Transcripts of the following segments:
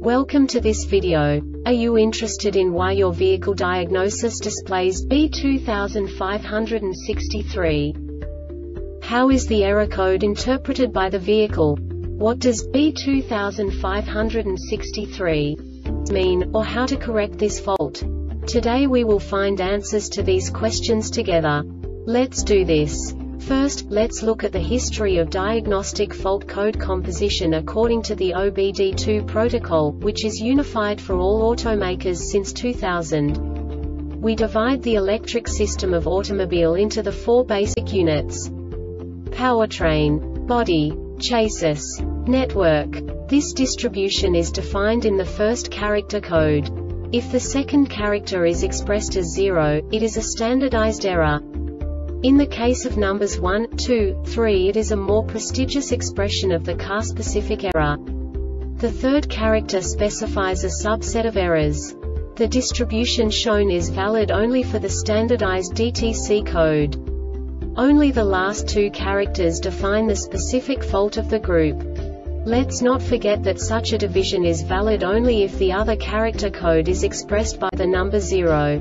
Welcome to this video. Are you interested in why your vehicle diagnosis displays B2563? How is the error code interpreted by the vehicle? What does B2563 mean, or how to correct this fault? Today we will find answers to these questions together. Let's do this. First, let's look at the history of diagnostic fault code composition according to the OBD2 protocol, which is unified for all automakers since 2000. We divide the electric system of automobile into the four basic units: powertrain, body, chassis, network. This distribution is defined in the first character code. If the second character is expressed as 0, it is a standardized error. In the case of numbers 1, 2, 3, it is a more prestigious expression of the car-specific error. The third character specifies a subset of errors. The distribution shown is valid only for the standardized DTC code. Only the last two characters define the specific fault of the group. Let's not forget that such a division is valid only if the other character code is expressed by the number 0.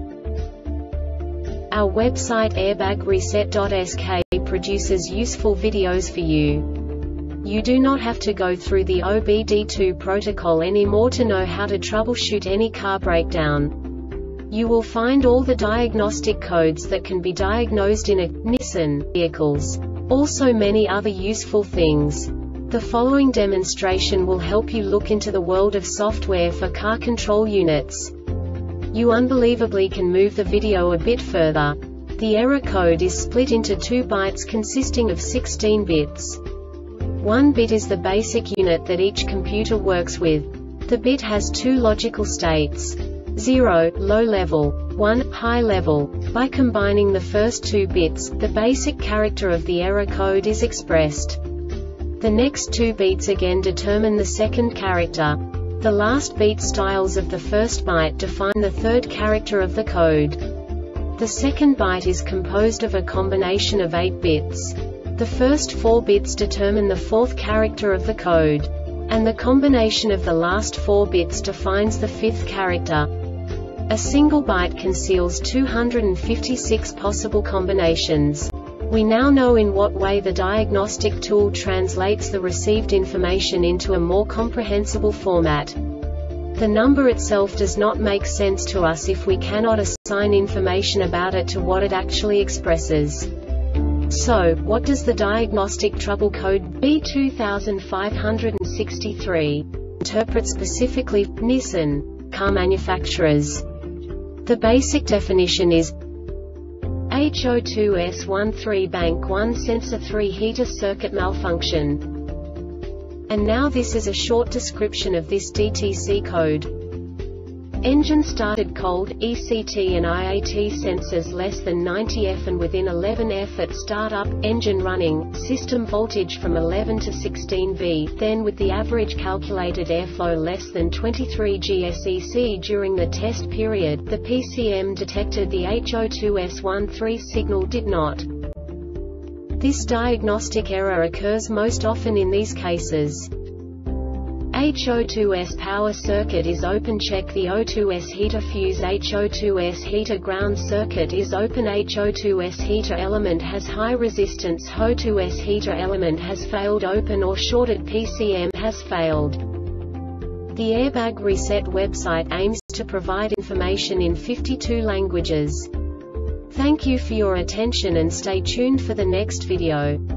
Our website airbagreset.sk produces useful videos for you. You do not have to go through the OBD2 protocol anymore to know how to troubleshoot any car breakdown. You will find all the diagnostic codes that can be diagnosed in a Nissan vehicles. Also many other useful things. The following demonstration will help you look into the world of software for car control units. You unbelievably can move the video a bit further. The error code is split into 2 bytes consisting of 16 bits. 1 bit is the basic unit that each computer works with. The bit has 2 logical states: 0, low level, 1, high level. By combining the first 2 bits, the basic character of the error code is expressed. The next 2 beats again determine the second character. The last beat styles of the first byte define the third character of the code. The second byte is composed of a combination of 8 bits. The first 4 bits determine the fourth character of the code. And the combination of the last 4 bits defines the fifth character. A single byte conceals 256 possible combinations. We now know in what way the diagnostic tool translates the received information into a more comprehensible format. The number itself does not make sense to us if we cannot assign information about it to what it actually expresses. So, what does the diagnostic trouble code B2563 interpret specifically for Nissan car manufacturers? The basic definition is HO2S13 bank 1 sensor 3 heater circuit malfunction. And now this is a short description of this DTC code. Engine started cold, ECT and IAT sensors less than 90 F and within 11 F at startup, engine running, system voltage from 11 to 16 V, then with the average calculated airflow less than 23 GSEC during the test period, the PCM detected the HO2S13 signal did not. This diagnostic error occurs most often in these cases. HO2S power circuit is open. Check the O2S heater fuse. HO2S heater ground circuit is open. HO2S heater element has high resistance. HO2S heater element has failed. Open or shorted. PCM has failed. The Airbag Reset website aims to provide information in 52 languages. Thank you for your attention and stay tuned for the next video.